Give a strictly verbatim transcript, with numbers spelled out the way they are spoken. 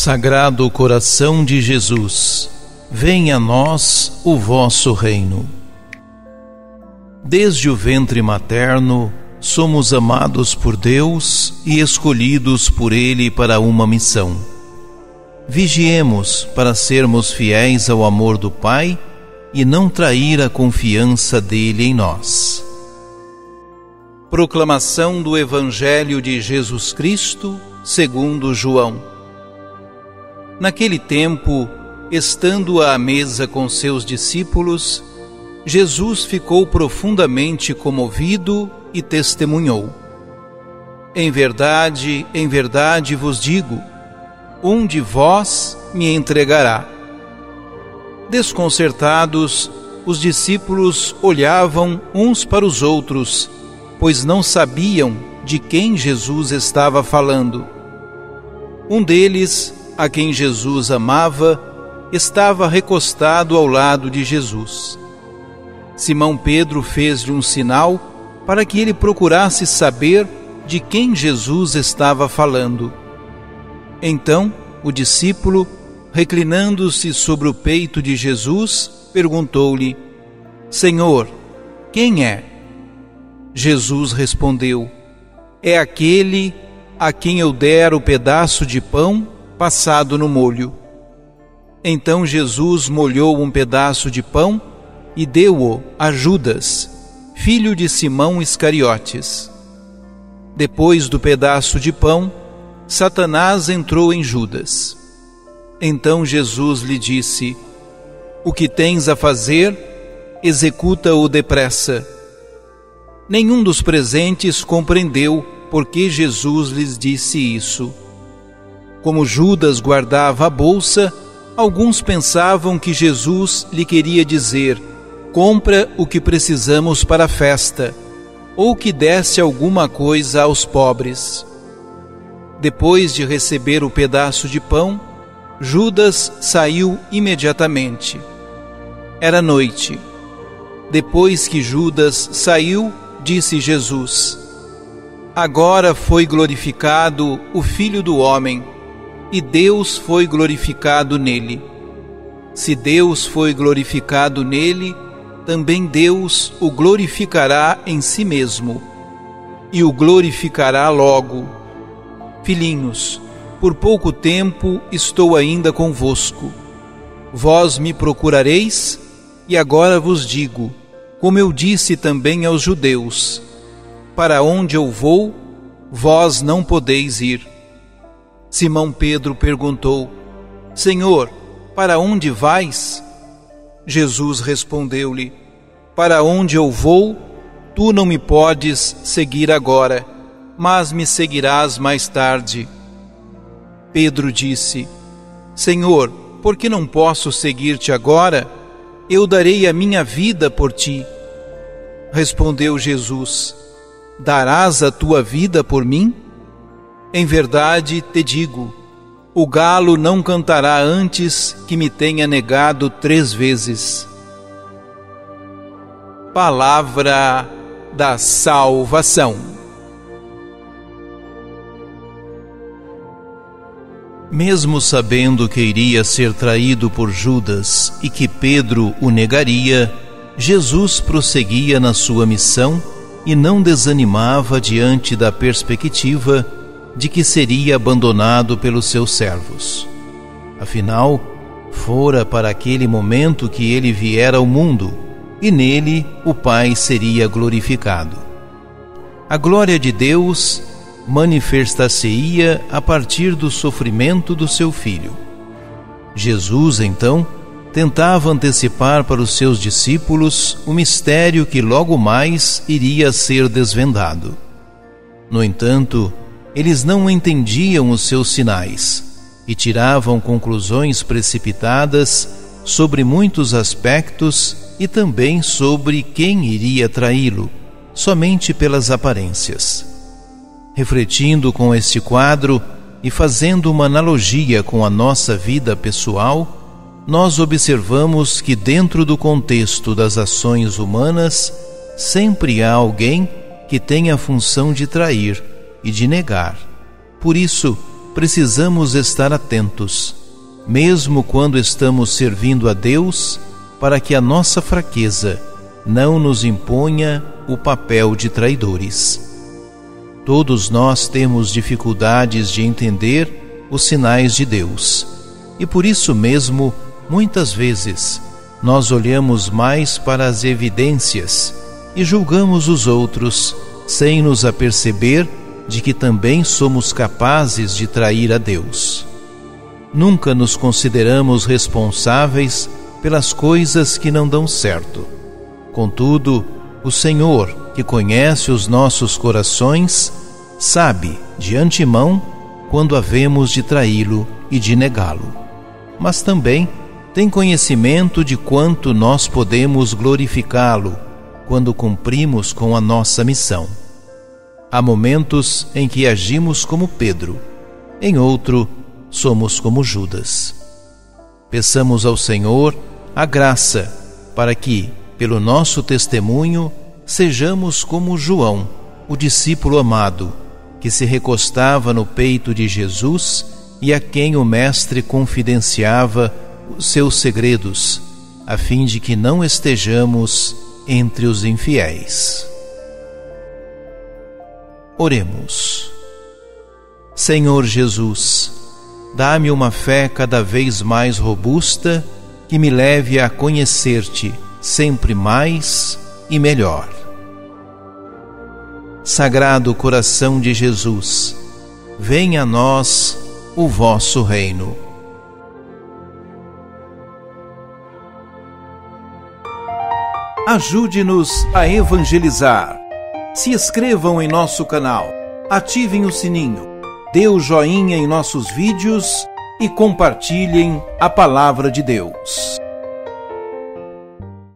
Sagrado coração de Jesus, venha a nós o vosso reino. Desde o ventre materno, somos amados por Deus e escolhidos por Ele para uma missão. Vigiemos para sermos fiéis ao amor do Pai e não trair a confiança dele em nós. Proclamação do Evangelho de Jesus Cristo, segundo João. Naquele tempo, estando à mesa com seus discípulos, Jesus ficou profundamente comovido e testemunhou: Em verdade, em verdade vos digo, um de vós me entregará. Desconcertados, os discípulos olhavam uns para os outros, pois não sabiam de quem Jesus estava falando. Um deles, a quem Jesus amava, estava recostado ao lado de Jesus. Simão Pedro fez-lhe um sinal para que ele procurasse saber de quem Jesus estava falando. Então, o discípulo, reclinando-se sobre o peito de Jesus, perguntou-lhe: Senhor, quem é? Jesus respondeu: É aquele a quem eu der o pedaço de pão passado no molho. Então Jesus molhou um pedaço de pão e deu-o a Judas, filho de Simão Iscariotes. Depois do pedaço de pão, Satanás entrou em Judas. Então Jesus lhe disse: O que tens a fazer, executa-o depressa. Nenhum dos presentes compreendeu por que Jesus lhes disse isso. Como Judas guardava a bolsa, alguns pensavam que Jesus lhe queria dizer: compra o que precisamos para a festa, ou que desse alguma coisa aos pobres. Depois de receber o pedaço de pão, Judas saiu imediatamente. Era noite. Depois que Judas saiu, disse Jesus: Agora foi glorificado o Filho do Homem, e Deus foi glorificado nele. Se Deus foi glorificado nele, também Deus o glorificará em si mesmo, e o glorificará logo. Filhinhos, por pouco tempo estou ainda convosco. Vós me procurareis, e agora vos digo, como eu disse também aos judeus: para onde eu vou, vós não podeis ir. Simão Pedro perguntou: Senhor, para onde vais? Jesus respondeu-lhe: Para onde eu vou, tu não me podes seguir agora, mas me seguirás mais tarde. Pedro disse: Senhor, por que não posso seguir-te agora? Eu darei a minha vida por ti. Respondeu Jesus: Darás a tua vida por mim? Em verdade te digo, o galo não cantará antes que me tenha negado três vezes. Palavra da salvação. Mesmo sabendo que iria ser traído por Judas e que Pedro o negaria, Jesus prosseguia na sua missão e não desanimava diante da perspectiva de que seria abandonado pelos seus servos. Afinal, fora para aquele momento que ele viera ao mundo, e nele o Pai seria glorificado. A glória de Deus manifestar-se-ia a partir do sofrimento do seu Filho. Jesus, então, tentava antecipar para os seus discípulos o mistério que logo mais iria ser desvendado. No entanto, eles não entendiam os seus sinais e tiravam conclusões precipitadas sobre muitos aspectos e também sobre quem iria traí-lo, somente pelas aparências. Refletindo com este quadro e fazendo uma analogia com a nossa vida pessoal, nós observamos que dentro do contexto das ações humanas, sempre há alguém que tem a função de trair e de negar. Por isso, precisamos estar atentos, mesmo quando estamos servindo a Deus, para que a nossa fraqueza não nos imponha o papel de traidores. Todos nós temos dificuldades de entender os sinais de Deus, e por isso mesmo, muitas vezes, nós olhamos mais para as evidências e julgamos os outros, sem nos aperceber de que também somos capazes de trair a Deus. Nunca nos consideramos responsáveis pelas coisas que não dão certo. Contudo, o Senhor, que conhece os nossos corações, sabe de antemão quando havemos de traí-lo e de negá-lo. Mas também tem conhecimento de quanto nós podemos glorificá-lo quando cumprimos com a nossa missão. Há momentos em que agimos como Pedro, em outro, somos como Judas. Peçamos ao Senhor a graça para que, pelo nosso testemunho, sejamos como João, o discípulo amado, que se recostava no peito de Jesus e a quem o Mestre confidenciava os seus segredos, a fim de que não estejamos entre os infiéis. Oremos. Senhor Jesus, dá-me uma fé cada vez mais robusta que me leve a conhecer-te sempre mais e melhor. Sagrado coração de Jesus, venha a nós o vosso reino. Ajude-nos a evangelizar. Se inscrevam em nosso canal, ativem o sininho, dê o joinha em nossos vídeos e compartilhem a palavra de Deus.